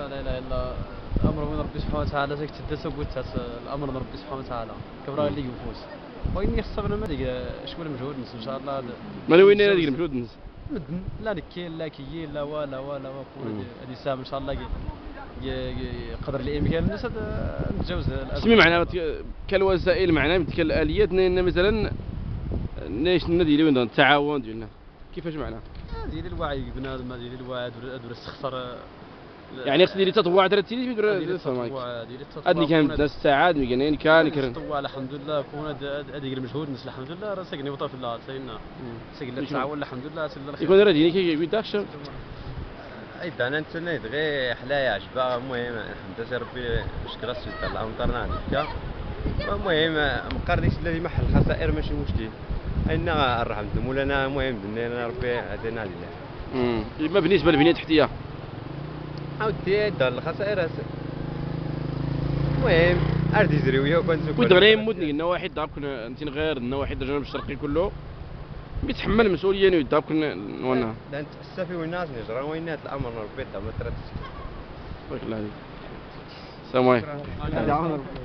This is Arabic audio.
لا اله الا الامر من ربي سبحانه وتعالى زيك تدس وقلت الامر من ربي سبحانه وتعالى كبر اللي يفوز وين يخصبنا ما ديك شكون المجهود نس ان شاء الله ما وين ديك المجهود نس مدن لا نكيل لا كيين لا ولا هذه سام ان شاء الله قدر الامكان الناس نتجاوز الازمه. سمي معنا كالوسائل معنا كالاليات مثلا ناش ندير وين التعاون ديالنا كيفاش معنا ديال الوعي بنادم ديال الوعي دور السخسر يعني خصني تطوع درتي لي ديال التطوع ادني كان الناس الساعات ميكانين كان التطوع الحمد لله كون هذيك المجهود الناس الحمد لله راه ساكنين وطاف الله ساينا ساكن التعاون الحمد لله سير الله يكون راه ديني كي داكش ايضا انا نتسنى غير حلايا عجبه المهم الحمد لله ربي شكرا سيدي الله امطرنا هكا المهم مقرنيش الذي محل الخسائر ماشي مشكل انا الرحمه مولانا المهم بنينا ربي عطينا لله. ما بالنسبه للبنيه التحتيه عاودتي دار الخسائر المهم ارض زرويه كنت غير مدني النواحي دار كنا انت غير النواحي الجنوب الشرقي كله بيتحمل المسؤوليه انه يدار كنا وانا لا انت السفي والناس نجرا وينات الامر ربي دار ما ترى بارك الله عليك السلام عليكم.